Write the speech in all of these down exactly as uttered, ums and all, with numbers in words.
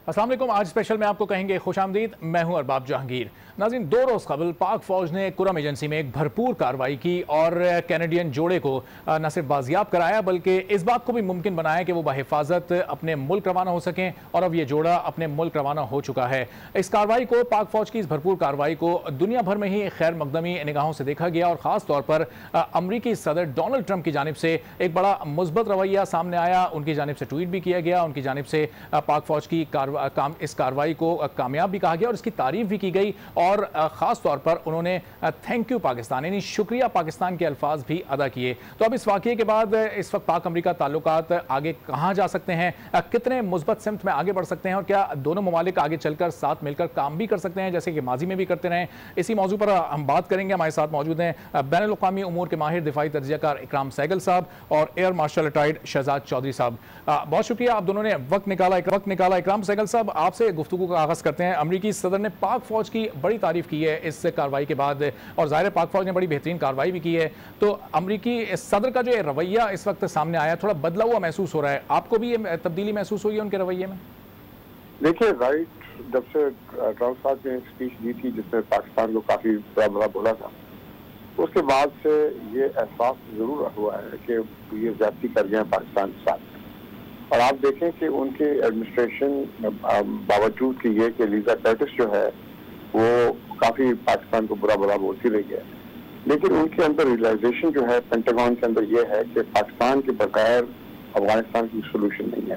अस्सलाम वालेकुम। आज स्पेशल में आपको कहेंगे खुश आमदीद। मैं हूं अरबाब जहांगीर। नाज़रीन, दो रोज़ कबल पाक फ़ौज ने कुरम एजेंसी में एक भरपूर कार्रवाई की और कैनेडियन जोड़े को न सिर्फ बाजियाब कराया बल्कि इस बात को भी मुमकिन बनाया कि वो बाहिफाजत अपने मुल्क रवाना हो सकें, और अब ये जोड़ा अपने मुल्क रवाना हो चुका है। इस कार्रवाई को, पाक फ़ौज की इस भरपूर कार्रवाई को दुनिया भर में ही खैर मकदमी निगाहों से देखा गया, और ख़ास तौर पर अमरीकी सदर डोनाल्ड ट्रंप की जानिब से एक बड़ा मुस्बत रवैया सामने आया। उनकी जानिब से ट्वीट भी किया गया, उनकी जानिब से पाक फ़ौज की काम इस कार्रवाई को कामयाब भी कहा गया और इसकी तारीफ भी की गई, और ख़ास तौर पर उन्होंने थैंक यू पाकिस्तान यानी शुक्रिया पाकिस्तान के अल्फाज भी अदा किए। तो अब इस वाक़ये के बाद इस वक्त पाक अमरीका ताल्लुकात आगे कहाँ जा सकते हैं, कितने मुस्बत सिमत में आगे बढ़ सकते हैं, और क्या दोनों ममालिक आगे चलकर साथ मिलकर काम भी कर सकते हैं जैसे कि माजी में भी करते रहे। इसी मौजू पर हम बात करेंगे। हमारे साथ मौजूद हैं बैनुल अक़वामी उमूर के माहिर दिफाई तज्ज़ियाकार इकराम सहगल साहब और air marshal retired Shahzad Chaudhry साहब। बहुत शुक्रिया, आप दोनों ने वक्त निकाला वक्त निकाला इकराम सहगल साहब, आपसे गुफ्तगू का आगाज़ करते हैं। अमरीकी सदर ने पाक फ़ौज की बड़ी तारीफ की है इस कार्रवाई के बाद, और ज़ाहिर है पाक फ़ौज ने बड़ी बेहतरीन कार्रवाई भी की है। तो अमरीकी सदर का जो रवैया इस वक्त सामने आया, थोड़ा बदला हुआ महसूस हो रहा है, आपको भी ये तब्दीली महसूस हुई है उनके रवैये में? देखिए, राइट, जब से ट्रंप साहब ने स्पीच दी थी जिसमें पाकिस्तान को काफ़ी बड़ा बड़ा बोला था, उसके बाद से ये एहसास ज़रूर हुआ है कि ये ज़्यादती कर गए हैं पाकिस्तान के साथ। और आप देखें कि उनके एडमिनिस्ट्रेशन बावजूद कि ये कि लीजा कर्टिस जो है वो काफ़ी पाकिस्तान को बुरा बुरा बोलती रही है, लेकिन उनके अंदर रियलाइजेशन जो है पेंटागन के अंदर ये है कि पाकिस्तान के बगैर अफगानिस्तान की सोल्यूशन नहीं है।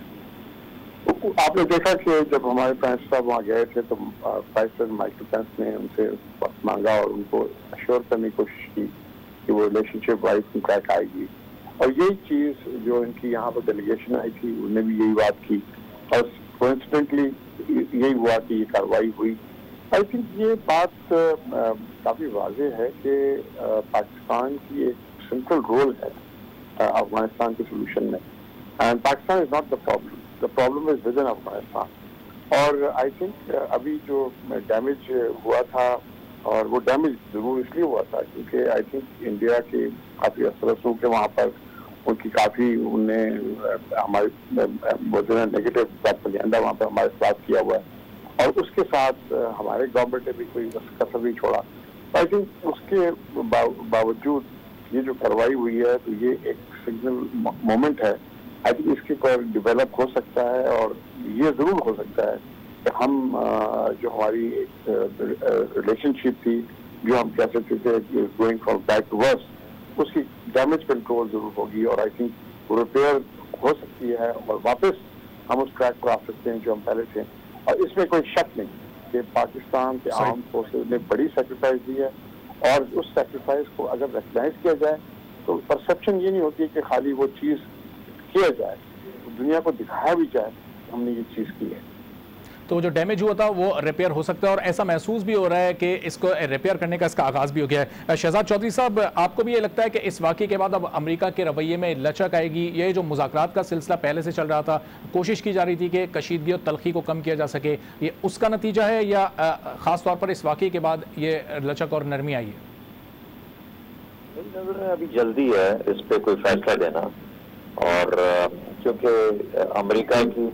तो आपने देखा कि जब हमारे प्राइम साहब वहाँ गए थे तो वाइस प्रेसिडेंट माइकल पेंस ने उनसे वक्त मांगा और उनको अश्योर करने की कोशिश की कि वो रिलेशनशिप वाइज क्रैक आएगी, और यही चीज़ जो इनकी यहाँ पर डेलीगेशन आई थी उन्होंने भी यही बात की, और कोइंसिडेंटली यही हुआ कि ये कार्रवाई हुई। आई थिंक ये बात काफ़ी वाज़ेह है कि पाकिस्तान की एक सेंट्रल रोल है अफगानिस्तान के सोल्यूशन में, and Pakistan is not the problem, the problem is within Afghanistan. और आई थिंक अभी जो डैमेज हुआ था, और वो डैमेज जरूर इसलिए हुआ था क्योंकि आई थिंक इंडिया के काफ़ी असर रसूख के वहाँ पर उनकी काफ़ी उनने हमारे बोलते हैं नेगेटिव प्रोपेगेंडा वहाँ पर हमारे साथ किया हुआ है, और उसके साथ हमारे गवर्नमेंट ने भी कोई कसर नहीं छोड़ा। आई थिंक उसके बावजूद ये जो कार्रवाई हुई है तो ये एक सिग्नल मोमेंट है। आई थिंक इसके पर डिवेलप हो सकता है, और ये ज़रूर हो सकता है कि हम जो हमारी एक रिलेशनशिप थी जो हम कह सकते थे going from back to worse, उसकी डैमेज कंट्रोल जरूर होगी, और आई थिंक वो रिपेयर हो सकती है और वापस हम उस ट्रैक पर आ सकते हैं जो हम पहले थे। और इसमें कोई शक नहीं कि पाकिस्तान के आर्म फोर्सेज ने बड़ी सेक्रीफाइस दी है, और उस सेक्रीफाइस को अगर रिकग्नाइज किया जाए तो परसेप्शन ये नहीं होती कि खाली वो चीज़ किया जाए, तो दुनिया को दिखाया भी जाए हमने ये चीज़ की है। तो जो डैमेज हुआ था वो रिपेयर हो सकता है, और ऐसा महसूस भी हो रहा है कि इसको रिपेयर करने का इसका आगाज़ भी हो गया है। शहजाद चौधरी साहब, आपको भी ये लगता है कि इस वाक़ये के बाद अब अमेरिका के रवैये में लचक आएगी? ये जो मुज़ाकरात का सिलसिला पहले से चल रहा था, कोशिश की जा रही थी कि कशीदगी और तलखी को कम किया जा सके, ये उसका नतीजा है या ख़ास तौर पर इस वाक़ये के बाद ये लचक और नरमी आई है? मेरी नज़र में अभी जल्दी है इस पर कोई फैसला देना, और क्योंकि अमेरिका की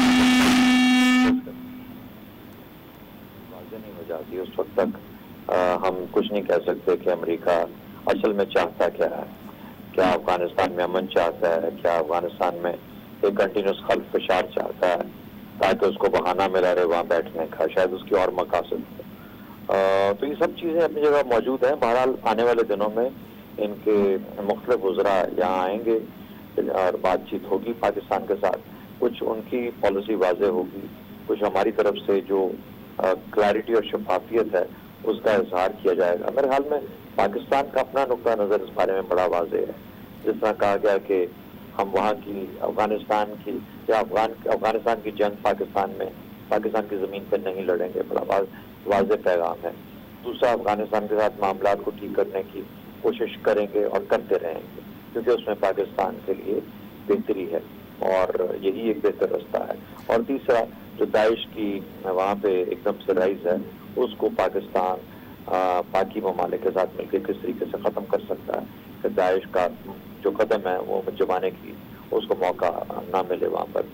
नहीं हो जाती उस वक्त तक आ, हम कुछ नहीं कह सकते कि अमेरिका असल में चाहता क्या है। क्या अफगानिस्तान में अमन चाहता है, क्या अफगानिस्तान में एक कंटिन्यूस खल्फ फशार चाहता है ताकि उसको बहाना मिला रहे वहाँ बैठने का, शायद उसकी और मकासद हो। तो ये सब चीज़ें अपनी जगह मौजूद हैं। बहरहाल आने वाले दिनों में इनके मुख्तलिफ वज़रा यहाँ आएंगे और बातचीत होगी पाकिस्तान के साथ, कुछ उनकी पॉलिसी वाज़ेह होगी, कुछ हमारी तरफ से जो क्लैरिटी और शफाफियत है उसका इजहार किया जाएगा। मेरे ख्याल में पाकिस्तान का अपना नुक्ता नज़र इस बारे में बड़ा वाज़ेह है। जिस तरह कहा गया कि हम वहाँ की अफगानिस्तान की या अफगान अफगानिस्तान की जंग पाकिस्तान में पाकिस्तान की ज़मीन पर नहीं लड़ेंगे, बड़ा वाज़ेह पैगाम है। दूसरा, अफगानिस्तान के साथ मामला को ठीक करने की कोशिश करेंगे और करते रहेंगे, क्योंकि उसमें पाकिस्तान के लिए बेहतरी है और यही एक बेहतर रास्ता है। और तीसरा, जो दाइश की वहाँ पे एकदम से राइज है, उसको पाकिस्तान बाकी ममालिक के साथ मिलकर किस तरीके से ख़त्म कर सकता है कि दाइश का जो कदम है वो जमाने की उसको मौका ना मिले वहाँ पर।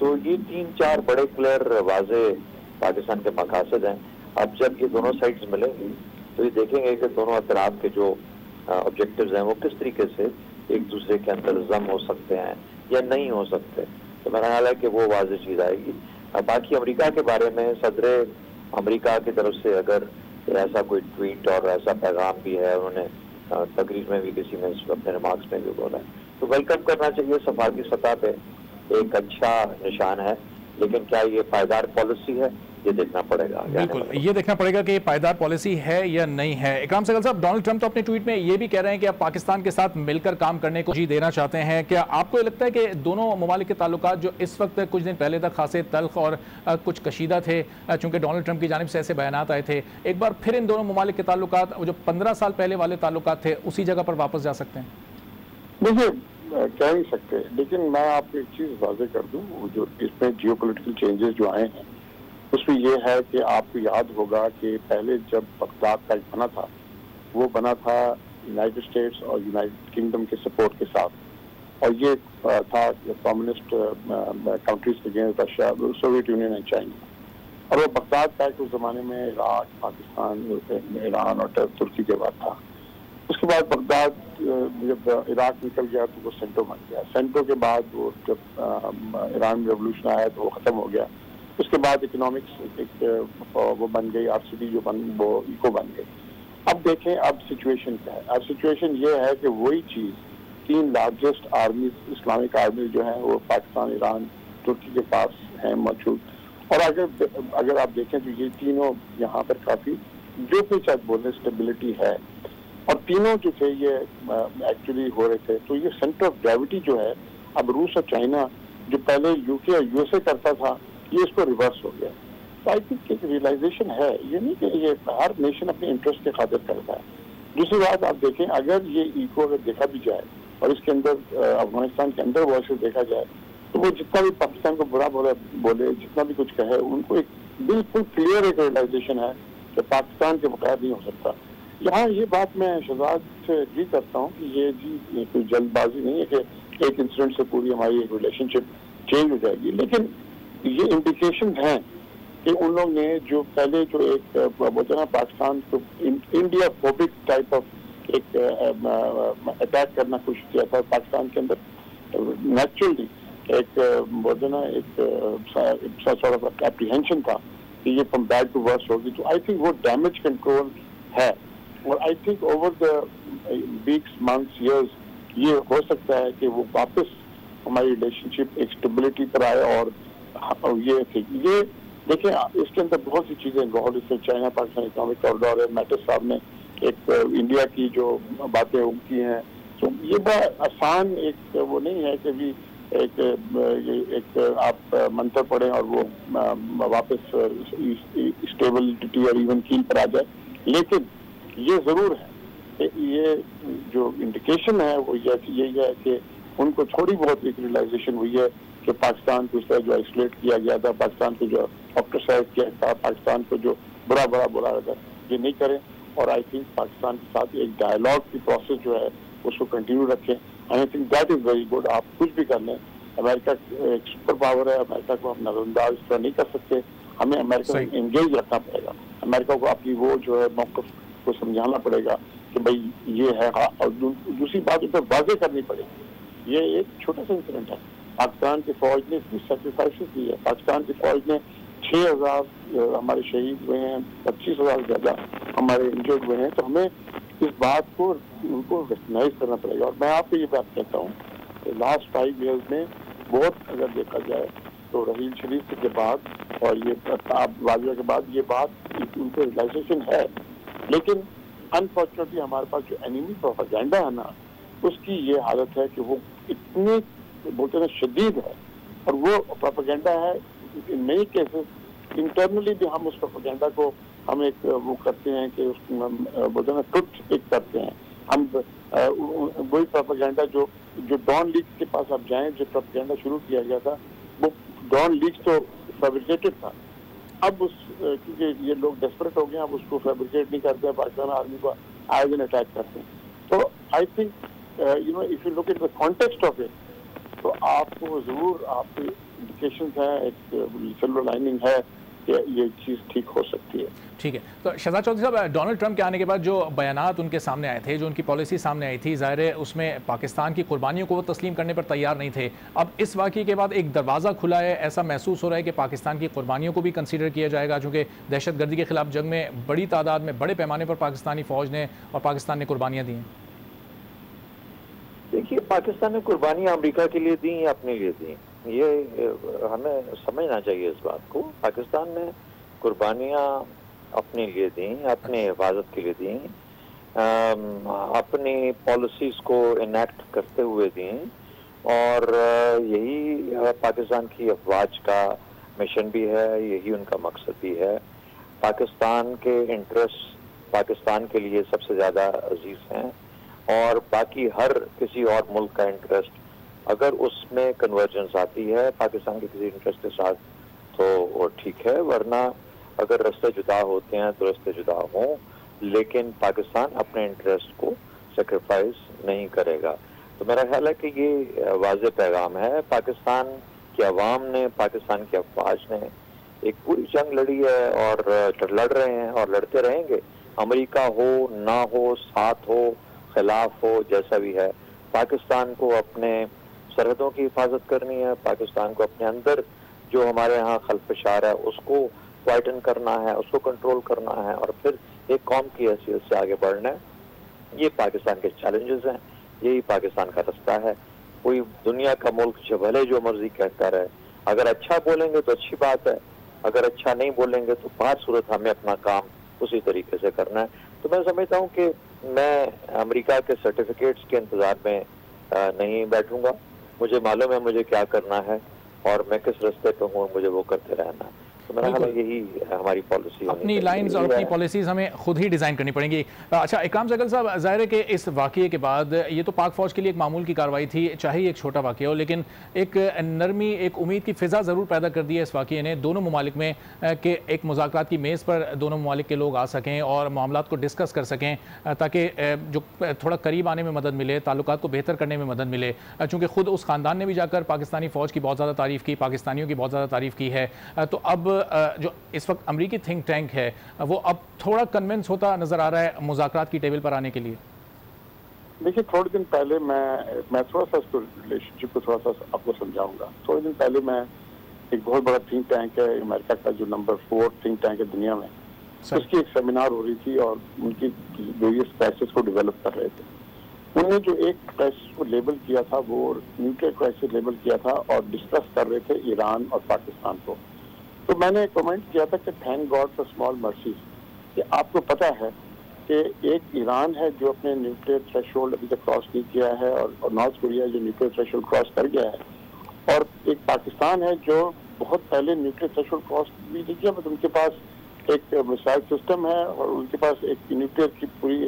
تو یہ تین چار بڑے کلیئر واضح پاکستان کے مقاصد ہیں. اب جب یہ دونوں سائڈز ملیں گی تو یہ دیکھیں گے کہ دونوں اطراف کے جو آبجیکٹیوز ہیں وہ کس طریقے سے ایک دوسرے کے اندر ضم ہو سکتے ہیں یا نہیں ہو سکتے. تو میرا خیال ہے کہ وہ واضح چیز آئے گی. باقی امریکہ کے بارے میں صدر امریکہ کی طرف سے اگر ایسا کوئی ٹویٹ اور ایسا پیغام بھی ہے, انہوں نے تقریر میں بھی کسی میں اپنے ریمارکس میں بھی بولا ہے, تو ویلکم کرنا چاہیے. سفارتی سطح پہ ایک اچھا نشان ہے, لیکن کیا یہ پائیدار پالیسی ہے یہ دیکھنا پڑے گا. بالکل یہ دیکھنا پڑے گا کہ یہ پائیدار پالیسی ہے یا نہیں ہے. اکرام سہگل صاحب, ڈونلڈ ٹرمپ تو اپنے ٹویٹ میں یہ بھی کہہ رہے ہیں کہ آپ پاکستان کے ساتھ مل کر کام کرنے کو جی دینا چاہتے ہیں. کیا آپ کو یہ لگتا ہے کہ دونوں ممالک کے تعلقات جو اس وقت کچھ دن پہلے تک خاصے تلخ اور کچھ کشیدہ تھے, چونکہ ڈونلڈ ٹرمپ کی جانب سے ایسے بیانات آئے تھے, ایک بار پھر ان دونوں ممالک کے تعلقات جو پندرہ سال پہلے والے تعلقات تھے اسی جگہ پر واپس جا سکتے ہیں؟ دیکھیے کہہ نہیں سکتے, لیکن میں آپ کو ایک چیز واضح کر دوں, جو اس میں جیو پولیٹیکل چینجز جو آئے ہیں اس میں یہ ہے کہ آپ کو یاد ہوگا کہ پہلے جب بغداد کا ایک بنا تھا وہ بنا تھا یونائٹڈ اسٹیٹس اور یونائٹڈ کنگڈم کے سپورٹ کے ساتھ, اور یہ تھا کمیونسٹ کنٹریز کے against Russia, Soviet Union and China. اور وہ بغداد کا اس زمانے میں عراق, پاکستان, ایران اور ترکی کے بعد تھا. اس کے بعد بغداد جب عراق نکل گیا تو وہ سینٹو بن گیا. سینٹو کے بعد وہ جب ایران میں ریولوشن آیا تو وہ ختم ہو گیا. اس کے بعد اکنامکس ایک وہ بن گئی, آر سی ڈی جو بن وہ ایکو بن گئی. اب دیکھیں اب سچویشن کیا ہے. اب سچویشن یہ ہے کہ وہی چیز تین لارجسٹ آرمیز, اسلامک آرمیز جو ہیں وہ پاکستان, ایران, ترکی کے پاس ہیں موجود. اور اگر اگر آپ دیکھیں تو یہ تینوں یہاں پر کافی جو کچھ آپ بولیں اسٹیبلٹی ہے, اور تینوں جو تھے یہ ایکچولی ہو رہے تھے. تو یہ سینٹر آف گریوٹی جو ہے اب روس اور چائنا جو پہلے یو کے اور یو ایس اے کرتا تھا یہ اس کو ریورس ہو گیا. تو آئی تھنک ایک ریئلائزیشن ہے, یہ نہیں کہ یہ ہر نیشن اپنے انٹرسٹ کے خاطر کرتا ہے. دوسری بات آپ دیکھیں, اگر یہ ایکو اگر دیکھا بھی جائے اور اس کے اندر افغانستان کے اندر وائسز دیکھا جائے تو وہ جتنا بھی پاکستان کو برا بولا بولے, جتنا بھی کچھ کہے, ان کو ایک بالکل کلیئر ایک ریئلائزیشن ہے کہ پاکستان کے بغیر نہیں ہو سکتا. یہاں یہ بات میں شہزاد سے اگری کرتا ہوں کہ یہ جی یہ کوئی جلد بازی نہیں ہے کہ ایک انسیڈنٹ سے پوری ہماری ایک ریلیشن شپ چینج ہو جائے گی, لیکن یہ انڈیکیشن ہیں کہ ان لوگ نے جو پہلے جو ایک بولتے نا پاکستان کو انڈیا فوبک ٹائپ آف ایک اٹیک کرنا کوشش کیا تھا پاکستان کے اندر, نیچرلی ایک بولتے نا ایک سارٹ آف اپریہینشن تھا کہ یہ فرام بیڈ ٹو ورس ہوگی. تو آئی تھنک وہ ڈیمیج کنٹرول ہے, اور I think over the weeks, months, years یہ ہو سکتا ہے کہ وہ واپس ہماری ریلیشن شپ ایک اسٹیبلٹی پر آئے. اور یہ یہ دیکھیں اس کے اندر بہت سی چیزیں انوالوڈ, اس میں چائنا پاکستان اکنامک کوریڈور ہے, میٹس صاحب نے ایک انڈیا کی جو باتیں کی ہیں. تو یہ بڑا آسان ایک وہ نہیں ہے کہ بھی ایک ایک آپ منتر پڑھیں اور وہ واپس اسٹیبلٹی اور ایون کیل پر آ جائے. لیکن یہ ضرور ہے کہ یہ جو انڈیکیشن ہے وہ یہی ہے کہ ان کو تھوڑی بہت ایک ریئلائزیشن ہوئی ہے کہ پاکستان کو اس طرح جو آئسولیٹ کیا گیا تھا, پاکستان کو جو آپٹرسائز کیا تھا, پاکستان کو جو برا برا بولا تھا, یہ نہیں کریں. اور آئی تھنک پاکستان کے ساتھ ایک ڈائلاگ کی پروسیس جو ہے اس کو کنٹینیو رکھیں. I think that is very good. آپ کچھ بھی کر لیں, امریکہ ایک سپر پاور ہے, امریکہ کو ہم نظر انداز اس طرح نہیں کر سکتے. ہمیں امریکہ کو انگیج رکھنا پڑے گا, امریکہ کو اپنی وہ جو ہے موقف کو سمجھانا پڑے گا کہ بھائی یہ ہے. اور دوسری بات اس پر واضح کرنی پڑے گی, یہ ایک چھوٹا سا انسیڈنٹ ہے. پاکستان کی فوج نے اتنی سیکریفائسز دی ہے, پاکستان کی فوج نے چھ ہزار ہمارے شہید ہوئے ہیں, پچیس ہزار زیادہ ہمارے انجرڈ ہوئے ہیں. تو ہمیں اس بات کو ان کو ریکگنائز کرنا پڑے گا. اور میں آپ کو یہ بات کہتا ہوں کہ لاسٹ فائیو ایئرز میں بہت اگر دیکھا جائے تو رحیل شریف کے بعد اور یہ واضح کے بعد یہ بات ان کو ریئلائزیشن ہے. لیکن انفارچونیٹلی ہمارے پاس جو اینیمی پروپیگنڈا ہے نا, اس کی یہ حالت ہے کہ وہ اتنی بولتے ہیں شدید ہے, اور وہ پروپیگنڈا ہے ان مینی کیسز انٹرنلی بھی ہم اس پروپیگنڈا کو ہم ایک وہ کرتے ہیں کہ اس بولتے ہیں ٹروتھ ایک کرتے ہیں ہم. وہی پروپیگنڈا جو جو ڈان لیگز کے پاس آپ جائیں, جو پروپیگنڈا شروع کیا گیا تھا وہ ڈان لیگز تو فیبریکیٹڈ تھا. اب اس کیونکہ یہ لوگ ڈیسپریٹ ہو گئے, اب اس کو فیبریکیٹ نہیں کرتے ہیں, پاکستان آرمی کو آئے دن اٹیک کرتے ہیں. تو I think you know if you look at the context of it, تو آپ کو ضرور آپ رمیفیکیشنز ہیں، ایک سلور لائننگ ہے کہ یہ چیز ٹھیک ہو سکتی ہے. ٹھیک ہے. تو شہزاد چودھری صاحب، ڈونلڈ ٹرمپ کے آنے کے بعد جو بیانات ان کے سامنے آئے تھے، جو ان کی پالیسی سامنے آئی تھی، ظاہر ہے اس میں پاکستان کی قربانیوں کو وہ تسلیم کرنے پر تیار نہیں تھے. اب اس واقعے کے بعد ایک دروازہ کھلا ہے، ایسا محسوس ہو رہا ہے کہ پاکستان کی قربانیوں کو بھی کنسیڈر کیا جائے گا، چونکہ دہشت گردی کے خلاف جنگ میں بڑی تعداد میں بڑے پیمانے پر پاکستانی فوج نے اور پاکستان نے قربانیاں دی ہیں. دیکھیے، پاکستان نے قربانیاں امریکہ کے لیے دیں یا اپنے لیے دیں، یہ ہمیں سمجھنا چاہیے اس بات کو. پاکستان نے قربانیاں اپنے لیے دیں، اپنے حفاظت کے لیے دیں، اپنی پالیسیز کو انیکٹ کرتے ہوئے دیں، اور یہی پاکستان کی افواج کا مشن بھی ہے، یہی ان کا مقصد بھی ہے. پاکستان کے انٹرسٹ پاکستان کے لیے سب سے زیادہ عزیز ہیں، اور باقی ہر کسی اور ملک کا انٹرسٹ اگر اس میں کنورجنس آتی ہے پاکستان کے کسی انٹرسٹ کے ساتھ تو وہ ٹھیک ہے، ورنہ اگر رستے جدا ہوتے ہیں تو رستے جدا ہوں، لیکن پاکستان اپنے انٹرسٹ کو سیکریفائز نہیں کرے گا. تو میرا خیال ہے کہ یہ واضح پیغام ہے. پاکستان کی عوام نے، پاکستان کی افواج نے ایک پوری جنگ لڑی ہے اور لڑ رہے ہیں اور لڑتے رہیں گے. امریکہ ہو نہ ہو، ساتھ ہو خلاف ہو، جیسا بھی ہے، پاکستان کو اپنے سرحدوں کی حفاظت کرنی ہے، پاکستان کو اپنے اندر جو ہمارے ہاں خلفشار ہے اس کو وائٹن کرنا ہے، اس کو کنٹرول کرنا ہے، اور پھر ایک قوم کی حیثیت سے آگے بڑھنا ہے. یہ پاکستان کے چیلنجز ہیں، یہی پاکستان کا رستہ ہے. کوئی دنیا کا ملک جو بھلے جو مرضی کہتا رہے، اگر اچھا بولیں گے تو اچھی بات ہے، اگر اچھا نہیں بولیں گے تو بہر صورت ہمیں اپنا کام اسی طریقے سے کرنا ہے. تو میں سمجھتا ہوں کہ میں امریکہ کے سرٹیفکیٹس کے انتظار میں نہیں بیٹھوں گا. مجھے معلوم ہے مجھے کیا کرنا ہے اور میں کس رستے پہ ہوں، مجھے وہ کرتے رہنا ہے. تو میرا خیال ہے یہی ہماری پالیسی، اپنی لائنز اور اپنی پالیسیز ہمیں خود ہی ڈیزائن کرنی پڑیں گی. اچھا اکرام سہگل صاحب، ظاہر ہے کہ اس واقعے کے بعد یہ تو پاک فوج کے لیے ایک معمول کی کارروائی تھی، چاہے ایک چھوٹا واقعہ ہو، لیکن ایک نرمی، ایک امید کی فضا ضرور پیدا کر دی ہے اس واقعے نے دونوں ممالک میں، کہ ایک مذاکرات کی میز پر دونوں ممالک کے لوگ آ سکیں اور معاملات کو ڈسکس کر سکیں، تاکہ جو تھوڑا قریب آنے میں مدد ملے، تعلقات کو بہتر کرنے میں مدد ملے. چونکہ خود اس خاندان نے بھی جا کر پاکستانی فوج کی بہت زیادہ تعریف کی، پاکستانیوں کی بہت زیادہ تعریف کی ہے. تو اب جو اس وقت امریکی تھنک ٹینک ہے وہ اب تھوڑا کنونس ہوتا نظر آ رہا ہے مذاکرات کی ٹیبل پر آنے کے لیے. دیکھیے، تھوڑے دن پہلے میں میں تھوڑا سا اس کو ریلیشن شپ کو تھوڑا سا آپ کو سمجھاؤں گا. تھوڑے دن پہلے میں ایک بہت بڑا تھنک ٹینک ہے امریکہ کا، جو نمبر فور تھنک ٹینک ہے دنیا میں، اس کی ایک سیمینار ہو رہی تھی اور ان کی ویریس کرائسس کو ڈیولپ کر رہے تھے. انہوں نے جو ایک کرائسس کو لیبل کیا تھا وہ نیوکلیئر کرائسس لیبل کیا تھا اور ڈسکس کر رہے تھے ایران اور پاکستان کو. تو میں نے کمنٹ کیا تھا کہ thank God for small mercies, کہ آپ کو پتہ ہے کہ ایک ایران ہے جو اپنے نیوکلیئر تھریش ہولڈ ابھی تک کراس نہیں کیا ہے، اور نارتھ کوریا جو نیوکلیئر تھریش ہولڈ کراس کر گیا ہے، اور ایک پاکستان ہے جو بہت پہلے نیوکلیئر تھریش ہولڈ کراس بھی نہیں کیا، بٹ ان کے پاس ایک مسائل سسٹم ہے اور ان کے پاس ایک نیوکلیئر کی پوری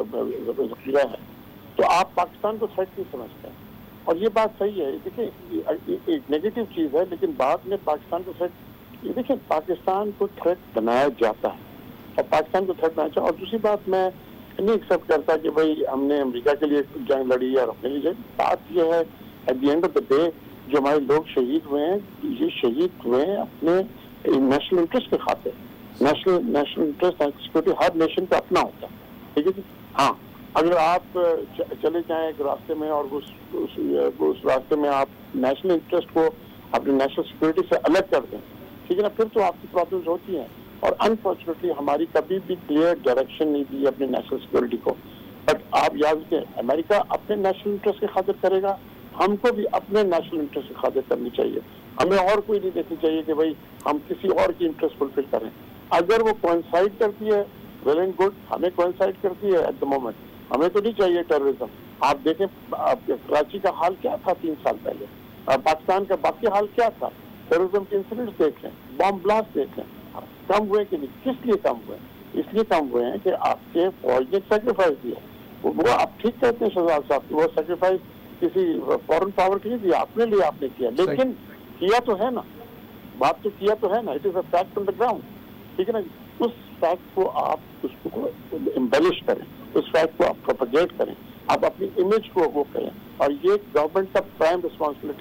ذخیرہ ہے. تو آپ پاکستان کو تھریٹ نہیں سمجھتے ہیں، اور یہ بات صحیح ہے. دیکھیں، ایک نیگیٹو چیز ہے، لیکن بعد میں پاکستان کو تھریٹ، دیکھیں پاکستان کو تھریٹ بنایا جاتا ہے اور پاکستان کو تھریٹ بنایا جاتا ہے. اور دوسری بات، میں نہیں ایکسیپٹ کرتا کہ بھائی ہم نے امریکہ کے لیے جنگ لڑی ہے اور اپنے لیے. بات یہ ہے at the end of the day جو ہمارے لوگ شہید ہوئے ہیں، یہ شہید ہوئے ہیں اپنے نیشنل انٹرسٹ کے خاطر. National national interest and security ہر نیشن کا اپنا ہوتا ہے، ٹھیک ہے جی. ہاں، اگر آپ چلے جائیں ایک راستے میں اور اس اس راستے میں آپ نیشنل انٹرسٹ کو اپنی نیشنل سیکورٹی سے الگ کر دیں، ٹھیک ہے نا، پھر تو آپ کی پرابلمز ہوتی ہیں. اور انفارچونیٹلی ہماری کبھی بھی کلیئر ڈائریکشن نہیں دی اپنی نیشنل سیکورٹی کو. بٹ آپ یاد رکھیں، امریکہ اپنے نیشنل انٹرسٹ کی خاطر کرے گا، ہم کو بھی اپنے نیشنل انٹرسٹ کی خاطر کرنی چاہیے. ہمیں اور کوئی نہیں دیکھنی چاہیے کہ بھائی ہم کسی اور کی انٹرسٹ فلفل کریں. اگر وہ کوئنسائڈ کرتی ہے ویل اینڈ گڈ، ہمیں کوئنسائڈ کرتی ہے ایٹ دا مومنٹ، ہمیں تو نہیں چاہیے ٹیررزم. آپ دیکھیں کراچی کا حال کیا تھا تین سال پہلے، پاکستان کا باقی حال کیا تھا، ٹیررزم کے انسیڈنٹس دیکھ لیں، بام بلاسٹ دیکھ لیں. کم ہوئے کہ نہیں؟ کس لیے کم ہوئے؟ اس لیے کم ہوئے ہیں کہ آپ کے فوج نے سیکریفائس دیا. وہ آپ ٹھیک کہتے ہیں شہزاد صاحب، وہ سیکریفائس کسی فورن پاور کے لیے دیا، اپنے لیے آپ نے کیا، لیکن کیا تو ہے نا، بات تو کیا تو ہے نا. It is a fact on the ground, ٹھیک ہے نا. اس فیکٹ کو آپ اس کو امبیلش کریں، اس فیکٹ کو آپ پروپیگیٹ کریں، آپ اپنی امیج کو وہ کریں. اور یہ گورنمنٹ کا پرائم ریسپانسبلٹی ہے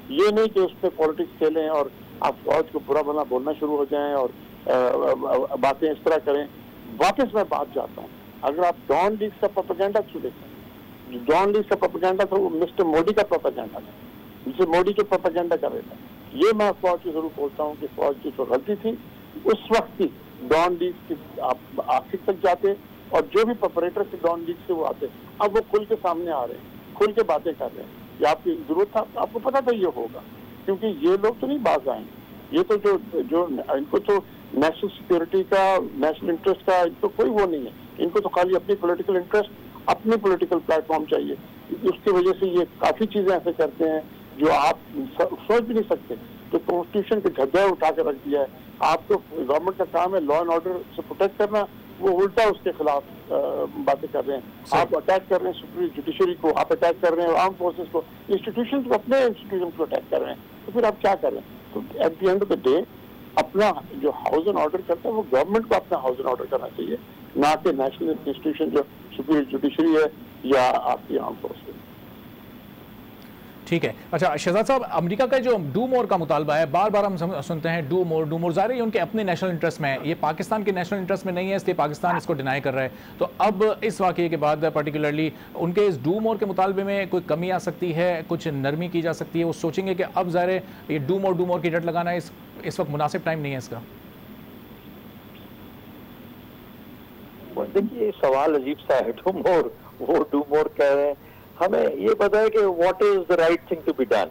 یہ نہیں کہ اس پہ پالیٹکس کھیلیں اور آپ فوج کو برا بھلا بولنا شروع ہو جائیں اور باتیں اس طرح کریں. واپس میں بات جاتا ہوں, اگر آپ ڈان لیگز کا پروپیگنڈا کیوں دیکھیں, ڈان لیگز کا پروپیگنڈا تھا وہ مسٹر مودی کا پروپیگنڈا تھا, جسے مودی کے پروپیگنڈا کر رہے تھے. یہ میں فوج کو ضرور بولتا ہوں کہ فوج کی جو غلطی تھی اس وقت کی ڈان لیگ کی آخر تک جاتے اور جو بھی پریپریٹر سے ڈان لیگ سے وہ آتے, اب وہ کھل کے سامنے آ رہے ہیں, کھل کے باتیں کر رہے ہیں. یہ آپ کی ضرورت تھا, آپ کو پتا تھا یہ ہوگا, کیونکہ یہ لوگ تو نہیں باز آئیں گے. یہ تو جو جو ان کو تو نیشنل سیکورٹی کا, نیشنل انٹرسٹ کا ان کو کوئی وہ نہیں ہے. ان کو تو خالی اپنی پولیٹیکل انٹرسٹ, اپنی پولیٹیکل پلیٹ فارم چاہیے. اس کی وجہ سے یہ کافی چیزیں ایسے کرتے ہیں جو آپ سوچ بھی نہیں سکتے. تو کانسٹیٹیوشن کے جھگڑے اٹھا کے رکھ دیا ہے. آپ کو گورنمنٹ کا کام ہے لا اینڈ آرڈر سے پروٹیکٹ کرنا, وہ الٹا اس کے خلاف باتیں کر رہے ہیں. آپ اٹیک کر رہے ہیں سپریم جوڈیشری کو, آپ اٹیک کر رہے ہیں آرم فورسز کو, انسٹیٹیوشن کو, اپنے انسٹیٹیوشن کو اٹیک کر رہے ہیں. تو پھر آپ کیا کر رہے ہیں؟ تو at the end of the day اپنا جو ہاؤس اینڈ آرڈر کرتا ہے وہ گورنمنٹ کو اپنا ہاؤس اینڈ آرڈر کرنا چاہیے, نہ کہ نیشنل انسٹیٹیوشن جو سپریم جوڈیشری ہے یا آپ کی آرم فورسز. ٹھیک ہے. اچھا شہزاد صاحب, امریکہ کا جو ڈو مور کا مطالبہ ہے, بار بار ہم سنتے ہیں ڈو مور ڈو مور, ظاہر ہے ان کے اپنے نیشنل انٹرسٹ میں ہے, یہ پاکستان کے نیشنل انٹرسٹ میں نہیں ہے, اس لیے پاکستان اس کو ڈینائی کر رہا ہے. تو اب اس واقعے کے بعد پرٹیکولرلی ان کے اس ڈو مور کے مطالبے میں کوئی کمی آ سکتی ہے, کچھ نرمی کی جا سکتی ہے, وہ سوچیں گے کہ اب ظاہر ہے یہ ڈو مور ڈو مور کی ڈٹ لگانا اس اس وقت مناسب ٹائم نہیں ہے اس کا. دیکھیے سوال عجیب سا ہے, ڈو مور وہ ڈو مور کہہ رہے ہیں. ہمیں یہ پتا ہے کہ what is the right thing to be done,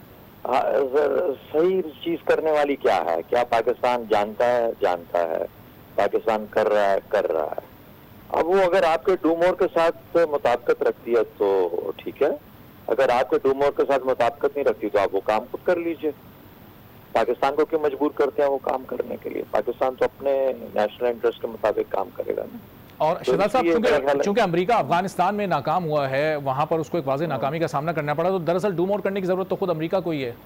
صحیح چیز کرنے والی کیا ہے. کیا پاکستان جانتا ہے جانتا ہے, پاکستان کر رہا ہے کر رہا ہے. اب وہ اگر آپ کے ڈو مور کے ساتھ مطابقت رکھتی ہے تو ٹھیک ہے, اگر آپ کے ڈو مور کے ساتھ مطابقت نہیں رکھتی تو آپ وہ کام خود کر لیجئے. پاکستان کو کیوں مجبور کرتے ہیں وہ کام کرنے کے لیے؟ پاکستان تو اپنے نیشنل انٹرسٹ کے مطابق کام کرے گا نا. اور شہزاد صاحب چونکہ چونکہ امریکہ افغانستان میں ناکام ہوا ہے, وہاں پر اس کو ایک واضح ناکامی کا سامنا کرنا پڑا, تو دراصل ڈو مور کرنے کی ضرورت تو خود امریکہ کو ہی ہے.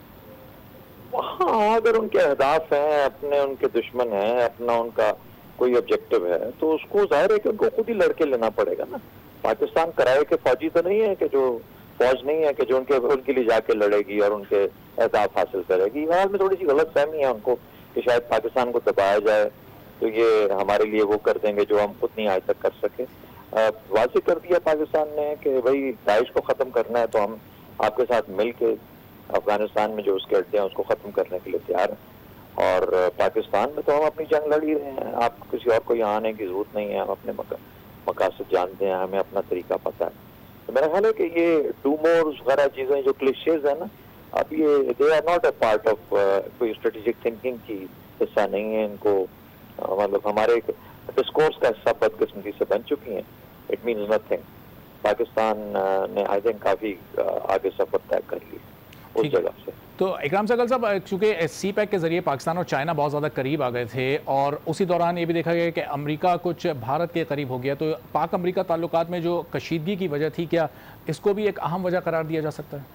ہاں, اگر ان کے اہداف ہیں, اپنے ان کے دشمن ہیں, اپنا ان کا کوئی آبجیکٹو ہے, تو اس کو ظاہر ہے کہ ان کو خود ہی لڑکے لینا پڑے گا نا. پاکستان کرائے کے فوجی تو نہیں ہے کہ جو فوج نہیں ہے کہ جو ان کے ان کے لیے جا کے لڑے گی اور ان کے اہداف حاصل کرے گی. حال میں تھوڑی سی غلط فہمی ہے ان کو کہ شاید پاکستان کو دبایا جائے تو یہ ہمارے لیے وہ کر دیں گے جو ہم خود نہیں آج تک کر سکے. واضح کر دیا پاکستان نے کہ بھائی داعش کو ختم کرنا ہے تو ہم آپ کے ساتھ مل کے افغانستان میں جو اس کے اڈے ہیں اس کو ختم کرنے کے لیے تیار ہیں, اور پاکستان میں تو ہم اپنی جنگ لڑ ہی رہے ہیں. آپ کسی اور کو یہاں آنے کی ضرورت نہیں ہے, ہم اپنے مقاصد جانتے ہیں, ہمیں اپنا طریقہ پتہ ہے. تو میرا خیال ہے کہ یہ ڈو مور وغیرہ چیزیں جو کلیشیز ہیں نا, اب یہ they are not a part of کوئی اسٹریٹجک تھنکنگ کی حصہ نہیں ہے. ان کو مطلب ہمارے ڈسکورس کا حصہ بدقسمتی سے بن چکی ہیں. It means nothing. پاکستان نے آئی تھنک کافی آگے سفر طے کر لی اس جگہ سے. تو اکرام سہگل صاحب, چونکہ سی پیک کے ذریعے پاکستان اور چائنا بہت زیادہ قریب آ گئے تھے, اور اسی دوران یہ بھی دیکھا گیا کہ امریکہ کچھ بھارت کے قریب ہو گیا, تو پاک امریکہ تعلقات میں جو کشیدگی کی وجہ تھی, کیا اس کو بھی ایک اہم وجہ قرار دیا جا سکتا ہے؟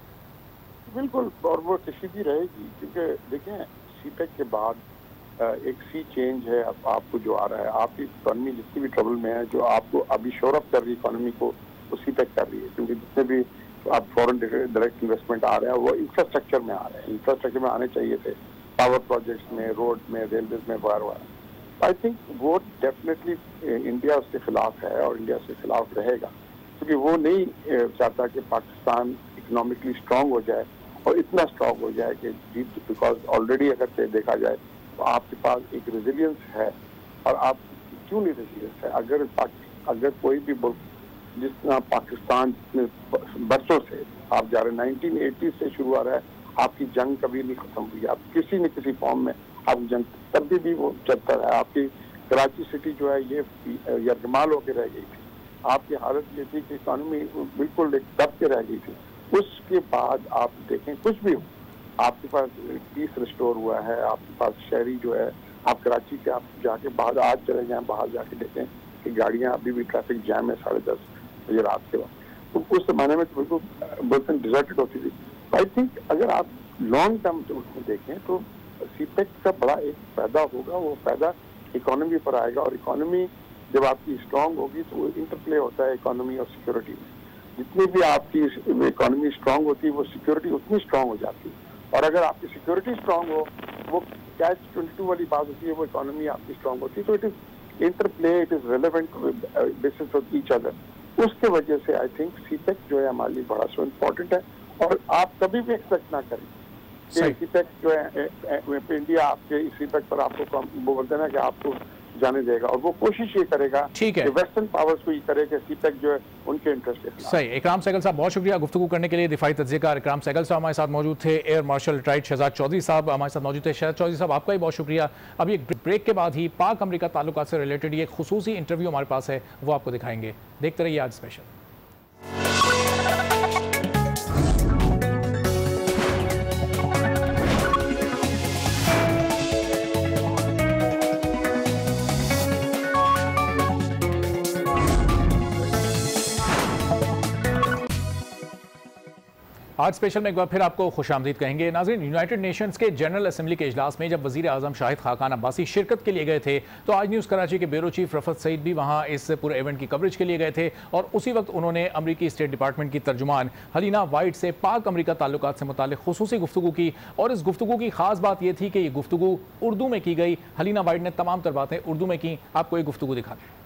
بالکل, اور وہ کشیدگی رہے گی, کیونکہ دیکھیں سی پیک کے بعد ایک سی چینج ہے اب آپ کو جو آ رہا ہے. آپ کی اکانومی جتنی بھی ٹربل میں ہے, جو آپ کو ابھی شور اپ کر رہی ہے اکانومی کو, وہ سی پیک کر رہی ہے. کیونکہ جتنے بھی اب فورن ڈائریکٹ انویسٹمنٹ آ رہے ہیں وہ انفراسٹرکچر میں آ رہے ہیں. انفراسٹرکچر میں آنے چاہیے تھے, پاور پروجیکٹس میں, روڈ میں, ریلویز میں وغیرہ وغیرہ. آئی تھنک وہ ڈیفینیٹلی انڈیا اس کے خلاف ہے اور انڈیا اس کے خلاف رہے گا, کیونکہ وہ نہیں چاہتا کہ پاکستان اکنامکلی اسٹرانگ ہو جائے اور اتنا اسٹرانگ ہو جائے کہ جیت, بیکاز آلریڈی اگر سے دیکھا جائے تو آپ کے پاس ایک ریزیلینس ہے. اور آپ کیوں نہیں ریزیلینس ہے؟ اگر اگر کوئی بھی ملک جس طرح پاکستان برسوں سے آپ جا رہے نائنٹین ایٹی سے شروع آ رہا ہے, آپ کی جنگ کبھی نہیں ختم ہوئی. آپ کسی نہ کسی فارم میں آپ جنگ تب بھی وہ چلتا رہا. آپ کی کراچی سٹی جو ہے یہ یرغمال ہو کے رہ گئی تھی. آپ کی حالت یہ تھی کہ اکانومی بالکل ایک دب کے رہ گئی تھی. اس کے بعد آپ دیکھیں کچھ بھی ہو, آپ کے پاس پیس ریسٹور ہوا ہے, آپ کے پاس شہری جو ہے, آپ کراچی کے آپ جا کے باہر آج چلے جائیں, باہر جا کے دیکھیں کہ گاڑیاں ابھی بھی ٹریفک جام ہے ساڑھے دس بجے رات کے وقت. تو اس زمانے میں تو بالکل بولتے ڈیزرٹڈ ہوتی تھی. آئی تھنک اگر آپ لانگ ٹرم اس کو دیکھیں تو سی پیک کا بڑا ایک فائدہ ہوگا, وہ فائدہ اکانومی پر آئے گا. اور اکانومی جب آپ کی اسٹرانگ ہوگی تو وہ انٹر پلے ہوتا ہے اکانومی اور سیکورٹی میں. جتنی بھی آپ کی اکانومی اسٹرانگ ہوتی ہے وہ سیکورٹی اتنی اسٹرانگ ہو جاتی ہے. اور اگر آپ کی سیکورٹی اسٹرانگ ہو, وہ کیچ ٹوئنٹی ٹو والی بات ہوتی ہے, وہ اکانومی آپ کی اسٹرانگ ہوتی ہے, تو it is interplay, it is relevant basis of each other. اس کی وجہ سے آئی تھنک سی پیک جو ہے ہمارے لیے بڑا سو امپورٹنٹ ہے, اور آپ کبھی بھی ایکسپیکٹ نہ کریں کہ سی پیک جو ہے انڈیا آپ کے سی پیک پر آپ کو بولتے ہیں نا کہ آپ کو جانے دے گا, اور وہ کوشش یہ کرے گا کہ ویسٹرن پاورز کو یہ کرے کہ سی پیک جو ہے ان کے انٹرسٹ کے خلاف. صحیح. اکرام سہگل صاحب بہت شکریہ گفتگو کرنے کے لیے. دفاعی تجزیہ کار اکرام سہگل صاحب ہمارے ساتھ موجود تھے. Air marshal retired Shahzad Chaudhry صاحب ہمارے ساتھ موجود تھے. شہزاد چودھری صاحب آپ کا بھی بہت شکریہ. ابھی ایک بریک کے بعد ہی پاک امریکہ تعلقات سے ریلیٹڈ یہ ایک خصوصی انٹرویو ہمارے پاس ہے, وہ آپ کو دکھائیں گے. دیکھتے رہیے آج اسپیشل. آج اسپیشل میں ایک بار پھر آپ کو خوش آمدید کہیں گے. ناظرین, یونائٹڈ نیشنز کے جنرل اسمبلی کے اجلاس میں جب وزیر اعظم شاہد خاقان عباسی شرکت کے لیے گئے تھے تو آج نیوز کراچی کے بیورو چیف رفعت سعید بھی وہاں اس پورے ایونٹ کی کوریج کے لیے گئے تھے, اور اسی وقت انہوں نے امریکی اسٹیٹ ڈپارٹمنٹ کی ترجمان حلینا وائٹ سے پاک امریکہ تعلقات سے متعلق خصوصی گفتگو کی. اور اس گفتگو کی خاص بات یہ تھی کہ یہ گفتگو اردو میں کی گئی. حلینا وائٹ نے تمام تر باتیں اردو میں کی. آپ کو یہ گفتگو دکھاتے ہیں.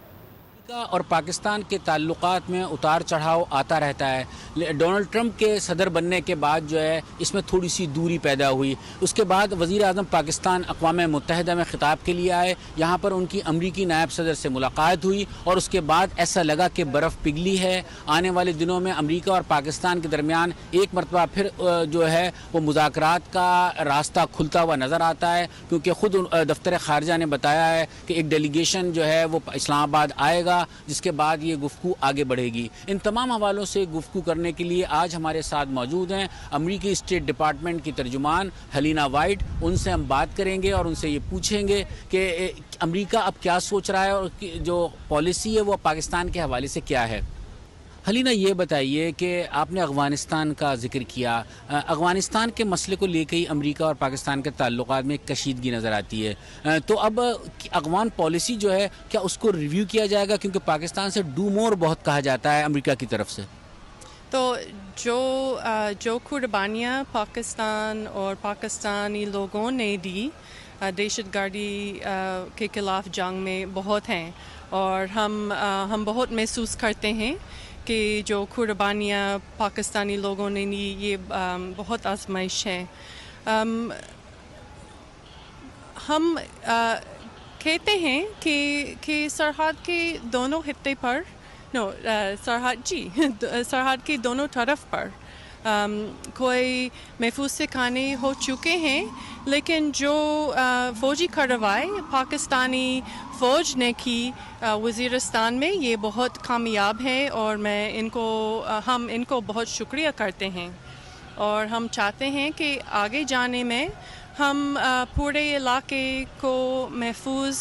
اور پاکستان کے تعلقات میں اتار چڑھاؤ آتا رہتا ہے. ڈونلڈ ٹرمپ کے صدر بننے کے بعد جو ہے اس میں تھوڑی سی دوری پیدا ہوئی. اس کے بعد وزیر اعظم پاکستان اقوام متحدہ میں خطاب کے لیے آئے. یہاں پر ان کی امریکی نائب صدر سے ملاقات ہوئی, اور اس کے بعد ایسا لگا کہ برف پگھلی ہے. آنے والے دنوں میں امریکہ اور پاکستان کے درمیان ایک مرتبہ پھر جو ہے وہ مذاکرات کا راستہ کھلتا ہوا نظر آتا ہے, کیونکہ خود دفتر خارجہ نے بتایا ہے کہ ایک ڈیلیگیشن جو ہے وہ اسلام آباد آئے گا, جس کے بعد یہ گفتگو آگے بڑھے گی. ان تمام حوالوں سے گفتگو کرنے کے لیے آج ہمارے ساتھ موجود ہیں امریکی اسٹیٹ ڈپارٹمنٹ کی ترجمان حلینا وائٹ. ان سے ہم بات کریں گے اور ان سے یہ پوچھیں گے کہ امریکہ اب کیا سوچ رہا ہے اور جو پالیسی ہے وہ پاکستان کے حوالے سے کیا ہے. حلینا, یہ بتائیے کہ آپ نے افغانستان کا ذکر کیا. افغانستان کے مسئلے کو لے کے ہی امریکہ اور پاکستان کے تعلقات میں ایک کشیدگی نظر آتی ہے, تو اب افغان پالیسی جو ہے کیا اس کو ریویو کیا جائے گا, کیونکہ پاکستان سے ڈو مور بہت کہا جاتا ہے امریکہ کی طرف سے. تو جو جو قربانیاں پاکستان اور پاکستانی لوگوں نے دی دہشت گردی کے خلاف جنگ میں بہت ہیں, اور ہم ہم بہت محسوس کرتے ہیں کہ جو قربانیاں پاکستانی لوگوں نے دی یہ بہت آزمائش ہے. ہم کہتے ہیں کہ کہ سرحد کے دونوں خطے پر نو سرحد جی سرحد کے دونوں طرف پر کوئی محفوظ ٹھکانے ہو چکے ہیں, لیکن جو فوجی کارروائی پاکستانی فوج نے کی وزیرستان میں یہ بہت کامیاب ہے, اور میں ان کو ہم ان کو بہت شکریہ کرتے ہیں, اور ہم چاہتے ہیں کہ آگے جانے میں ہم پورے علاقے کو محفوظ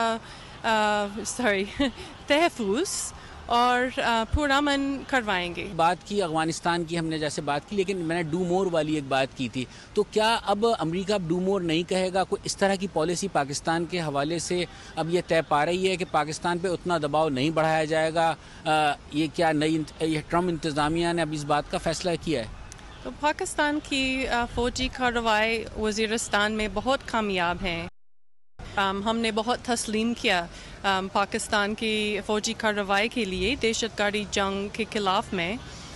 سوری تحفظ اور پرامن کروائیں گے. بات کی افغانستان کی ہم نے جیسے بات کی, لیکن میں نے ڈو مور والی ایک بات کی تھی, تو کیا اب امریکہ اب ڈو مور نہیں کہے گا؟ کوئی اس طرح کی پالیسی پاکستان کے حوالے سے اب یہ طے پا رہی ہے کہ پاکستان پہ اتنا دباؤ نہیں بڑھایا جائے گا؟ یہ کیا نئی یہ ٹرمپ انتظامیہ نے اب اس بات کا فیصلہ کیا ہے؟ تو پاکستان کی فوجی کارروائی وزیرستان میں بہت کامیاب ہیں. ہم نے بہت تسلیم کیا پاکستان کی فوجی کارروائی کے لیے دہشت گردی جنگ کے خلاف میں.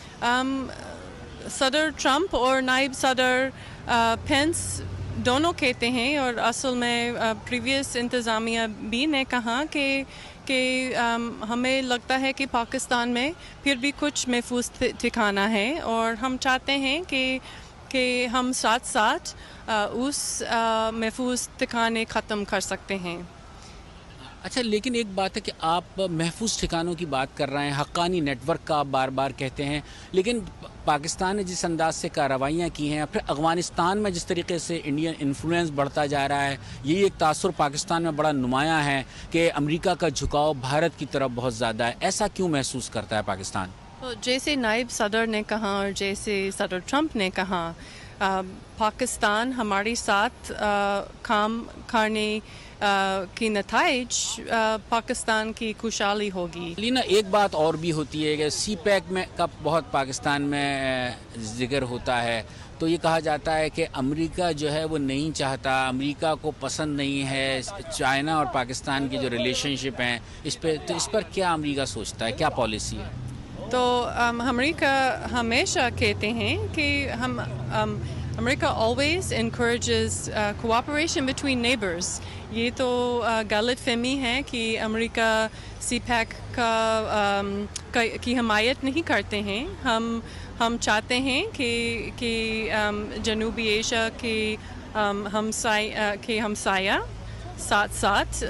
صدر ٹرمپ اور نائب صدر پینس دونوں کہتے ہیں, اور اصل میں پریویس انتظامیہ بھی نے کہا کہ کہ ہمیں لگتا ہے کہ پاکستان میں پھر بھی کچھ محفوظ ٹھکانا ہے, اور ہم چاہتے ہیں کہ کہ ہم ساتھ ساتھ اس محفوظ ٹھکانے ختم کر سکتے ہیں. اچھا, لیکن ایک بات ہے کہ آپ محفوظ ٹھکانوں کی بات کر رہے ہیں, حقانی نیٹ ورک کا آپ بار بار کہتے ہیں, لیکن پاکستان نے جس انداز سے کارروائیاں کی ہیں, پھر افغانستان میں جس طریقے سے انڈین انفلوئنس بڑھتا جا رہا ہے, یہی ایک تاثر پاکستان میں بڑا نمایاں ہے کہ امریکہ کا جھکاؤ بھارت کی طرف بہت زیادہ ہے. ایسا کیوں محسوس کرتا ہے پاکستان؟ تو جیسے نائب صدر نے کہا اور جیسے صدر ٹرمپ نے کہا, پاکستان ہمارے ساتھ کام کرنے کی نتائج پاکستان کی خوشحالی ہوگی. لینا, ایک بات اور بھی ہوتی ہے کہ سی پیک میں کا بہت پاکستان میں ذکر ہوتا ہے, تو یہ کہا جاتا ہے کہ امریکہ جو ہے وہ نہیں چاہتا، امریکہ کو پسند نہیں ہے چائنا اور پاکستان کی جو ریلیشن شپ ہیں اس پہ، تو اس پر کیا امریکہ سوچتا ہے، کیا پالیسی ہے؟ تو امریکہ ہمیشہ کہتے ہیں کہ ہم امریکہ always encourages cooperation between neighbours. یہ تو غلط فہمی ہے کہ امریکہ سی پیک کا کی حمایت نہیں کرتے ہیں. ہم ہم چاہتے ہیں کہ کہ جنوبی ایشیا کے ہمسایہ کے ہمسایہ ساتھ ساتھ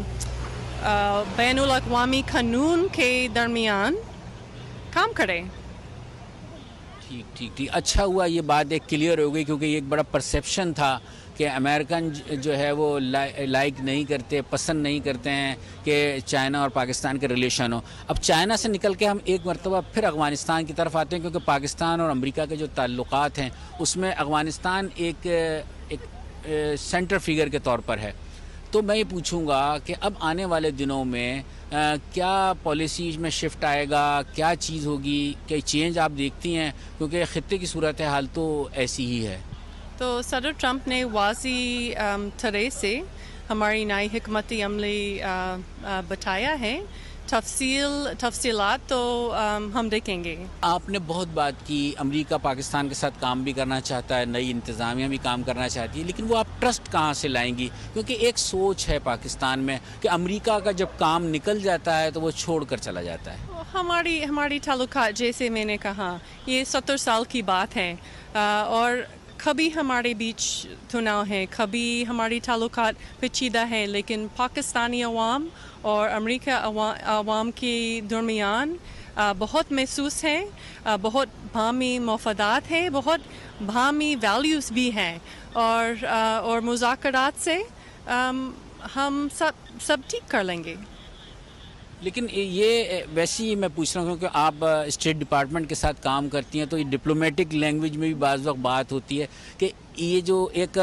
بین الاقوامی قانون کے درمیان کام کریں. ٹھیک ٹھیک ٹھیک اچھا ہوا یہ بات ایک کلیئر ہو گئی، کیونکہ یہ ایک بڑا پرسیپشن تھا کہ امریکن جو ہے وہ لائک نہیں کرتے، پسند نہیں کرتے ہیں کہ چائنا اور پاکستان کے ریلیشن ہو. اب چائنا سے نکل کے ہم ایک مرتبہ پھر افغانستان کی طرف آتے ہیں، کیونکہ پاکستان اور امریکہ کے جو تعلقات ہیں اس میں افغانستان ایک ایک سینٹر فگر کے طور پر ہے. تو میں یہ پوچھوں گا کہ اب آنے والے دنوں میں کیا پالیسیز میں شفٹ آئے گا، کیا چیز ہوگی، کیا چینج آپ دیکھتی ہیں، کیونکہ خطے کی صورتحال تو ایسی ہی ہے. تو صدر ٹرمپ نے واضح طرح سے ہماری نئی حکمت عملی بتایا ہے. تفصیل تفصیلات تو ہم دیکھیں گے. آپ نے بہت بات کی، امریکہ پاکستان کے ساتھ کام بھی کرنا چاہتا ہے، نئی انتظامیہ بھی کام کرنا چاہتی ہے، لیکن وہ آپ ٹرسٹ کہاں سے لائیں گی؟ کیونکہ ایک سوچ ہے پاکستان میں کہ امریکہ کا جب کام نکل جاتا ہے تو وہ چھوڑ کر چلا جاتا ہے. ہماری ہماری تعلقات جیسے میں نے کہا یہ ستر سال کی بات ہے، اور کبھی ہمارے بیچ تناؤ ہے، کبھی ہماری تعلقات پیچیدہ ہے، لیکن پاکستانی عوام اور امریکہ عوام کے درمیان بہت محسوس ہے، بہت باہمی مفادات ہے، بہت باہمی ویلیوز بھی ہیں، اور اور مذاکرات سے ہم سب سب ٹھیک کر لیں گے. لیکن یہ ویسے ہی میں پوچھ رہا ہوں کیونکہ آپ اسٹیٹ ڈپارٹمنٹ کے ساتھ کام کرتی ہیں، تو یہ ڈپلومیٹک لینگویج میں بھی بعض وقت بات ہوتی ہے کہ یہ جو ایک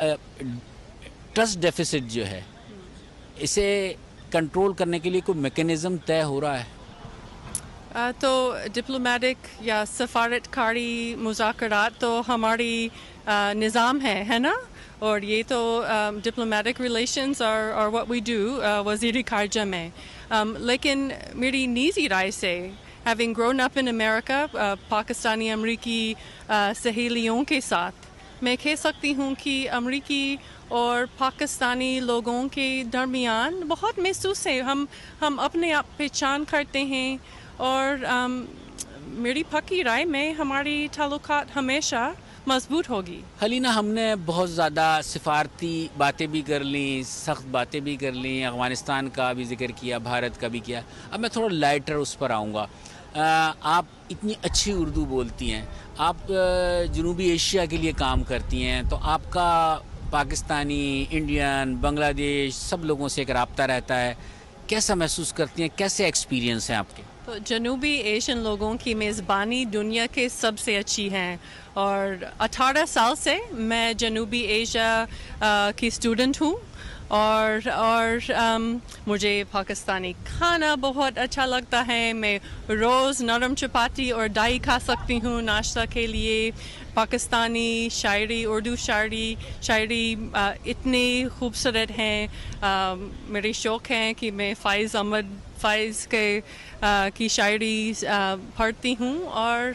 ٹرسٹ ڈیفیسٹ جو ہے اسے کنٹرول کرنے کے لیے کوئی میکینزم طے ہو رہا ہے؟ تو ڈپلومیٹک یا سفارت کاری مذاکرات تو ہماری نظام ہے ہے نا، اور یہ تو ڈپلومیٹک ریلیشنز اور اور what we do وزیر خارجہ میں. لیکن میری نجی رائے سے having grown up in America Pakistani امریکی سہیلیوں کے ساتھ میں کہہ سکتی ہوں کہ امریکی اور پاکستانی لوگوں کے درمیان بہت محسوس ہے. ہم ہم اپنے آپ پہچان کرتے ہیں، اور میری پکی رائے میں ہماری تعلقات ہمیشہ مضبوط ہوگی. حلینا، ہم نے بہت زیادہ سفارتی باتیں بھی کر لیں، سخت باتیں بھی کر لیں، افغانستان کا بھی ذکر کیا، بھارت کا بھی کیا. اب میں تھوڑا لائٹر اس پر آؤں گا. آپ اتنی اچھی اردو بولتی ہیں، آپ جنوبی ایشیا کے لیے کام کرتی ہیں، تو آپ کا پاکستانی، انڈین، بنگلہ دیش سب لوگوں سے ایک رابطہ رہتا ہے. کیسا محسوس کرتی ہیں، کیسے ایکسپیرینس ہیں آپ کے؟ تو جنوبی ایشین لوگوں کی میزبانی دنیا کے سب سے اچھی ہیں، اور اٹھارہ سال سے میں جنوبی ایشیا کی اسٹوڈنٹ ہوں، اور اور مجھے پاکستانی کھانا بہت اچھا لگتا ہے. میں روز نرم چپاتی اور دہی کھا سکتی ہوں ناشتہ کے لیے. پاکستانی شاعری، اردو شاعری شاعری اتنی خوبصورت ہیں. میری شوق ہے کہ میں فائز احمد فائز کے کی شاعری پڑھتی ہوں، اور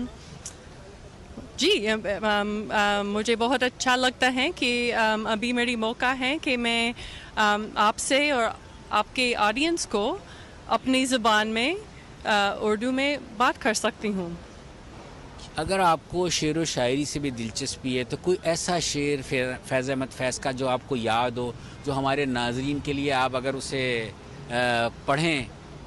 جی مجھے بہت اچھا لگتا ہے کہ ابھی میری موقع ہے کہ میں آپ سے اور آپ کے آڈینس کو اپنی زبان میں اردو میں بات کر سکتی ہوں. اگر آپ کو شعر و شاعری سے بھی دلچسپی ہے تو کوئی ایسا شعر فیض احمد فیض کا جو آپ کو یاد ہو، جو ہمارے ناظرین کے لیے آپ اگر اسے پڑھیں؟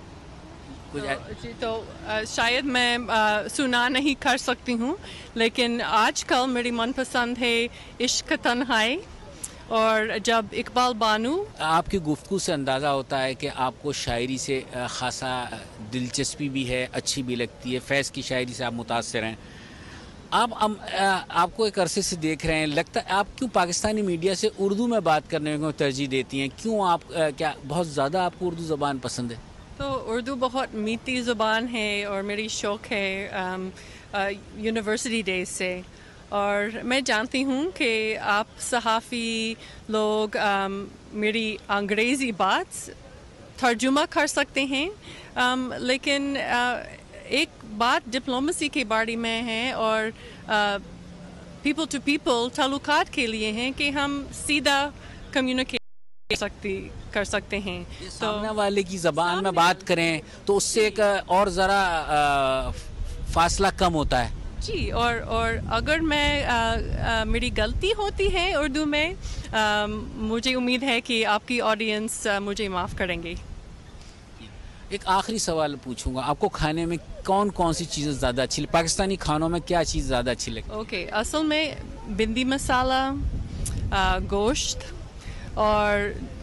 جی تو شاید میں سنا نہیں کر سکتی ہوں، لیکن آج کل میری من پسند ہے عشق تنہائی. اور جب اقبال بانو، آپ کی گفتگو سے اندازہ ہوتا ہے کہ آپ کو شاعری سے خاصا دلچسپی بھی ہے، اچھی بھی لگتی ہے. فیض کی شاعری سے آپ متاثر ہیں. آپ آپ کو ایک عرصے سے دیکھ رہے ہیں، لگتا ہے آپ کیوں پاکستانی میڈیا سے اردو میں بات کرنے کو ترجیح دیتی ہیں؟ کیوں آپ کیا بہت زیادہ آپ کو اردو زبان پسند ہے؟ تو اردو بہت میٹھی زبان ہے، اور میری شوق ہے یونیورسٹی ڈیز سے. اور میں جانتی ہوں کہ آپ صحافی لوگ میری انگریزی بات ترجمہ کر سکتے ہیں، لیکن ایک بات ڈپلومیسی کے بارے میں ہے اور پیپل ٹو پیپل تعلقات کے لیے ہیں کہ ہم سیدھا کمیونیکیٹ سکتی کر سکتے ہیں. سامنے والے کی زبان میں بات کریں تو اس سے ایک اور ذرا فاصلہ کم ہوتا ہے. جی، اور اور اگر میں آ, آ, میری غلطی ہوتی ہے اردو میں، آ, مجھے امید ہے کہ آپ کی آڈینس مجھے معاف کریں گے. ایک آخری سوال پوچھوں گا، آپ کو کھانے میں کون کون سی چیزیں زیادہ اچھی لگتی؟ پاکستانی کھانوں میں کیا چیز زیادہ اچھی لگتی؟ اوکے، اصل میں بندی مسالہ، گوشت اور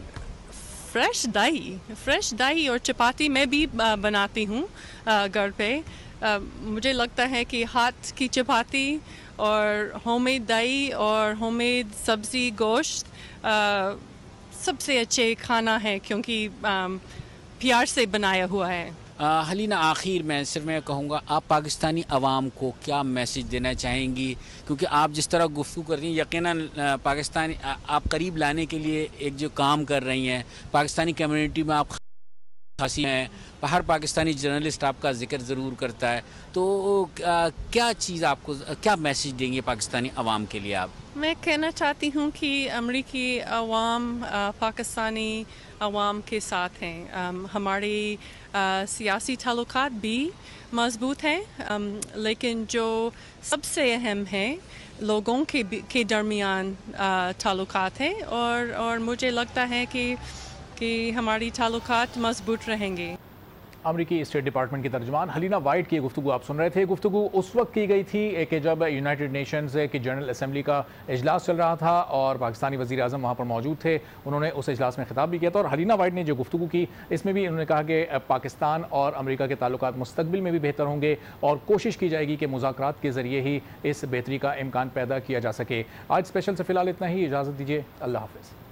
فریش دہی فریش دہی اور چپاتی میں بھی بناتی ہوں گھر پہ. مجھے لگتا ہے کہ ہاتھ کی چپاتی اور ہوم میڈ دہی اور ہوم میڈ سبزی گوشت سب سے اچھے کھانا ہے، کیونکہ پیار سے بنایا ہوا ہے. حلینا، آخر میں صرف میں کہوں گا، آپ پاکستانی عوام کو کیا میسج دینا چاہیں گی؟ کیونکہ آپ جس طرح گفتگو کر رہی ہیں، یقیناً پاکستانی آپ قریب لانے کے لیے ایک جو کام کر رہی ہیں، پاکستانی کمیونٹی میں آپ خاصی ہیں، ہر پاکستانی جرنلسٹ آپ کا ذکر ضرور کرتا ہے، تو کیا چیز آپ کو، کیا میسج دیں گے پاکستانی عوام کے لیے آپ؟ میں کہنا چاہتی ہوں کہ امریکی عوام پاکستانی عوام کے ساتھ ہیں. ہماری سیاسی تعلقات بھی مضبوط ہیں، لیکن جو سب سے اہم ہے لوگوں کے کے درمیان تعلقات ہیں، اور اور مجھے لگتا ہے کہ کہ ہماری تعلقات مضبوط رہیں گے. امریکی اسٹیٹ ڈپارٹمنٹ کی ترجمان حلینا وائٹ کی گفتگو آپ سن رہے تھے. گفتگو اس وقت کی گئی تھی کہ جب یونائٹڈ نیشنز کی جنرل اسمبلی کا اجلاس چل رہا تھا اور پاکستانی وزیر اعظم وہاں پر موجود تھے. انہوں نے اس اجلاس میں خطاب بھی کیا تھا، اور حلینا وائٹ نے جو گفتگو کی اس میں بھی انہوں نے کہا کہ پاکستان اور امریکہ کے تعلقات مستقبل میں بھی بہتر ہوں گے اور کوشش کی جائے گی کہ مذاکرات کے ذریعے ہی اس بہتری کا امکان پیدا کیا جا سکے. آج اسپیشل سے فی الحال اتنا ہی، اجازت دیجیے، اللہ حافظ.